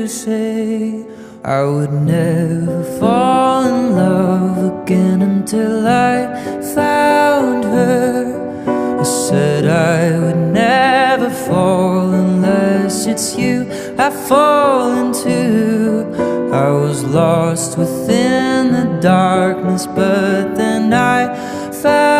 to say I would never fall in love again until I found her. I said I would never fall unless it's you I fall into. I was lost within the darkness, but then I found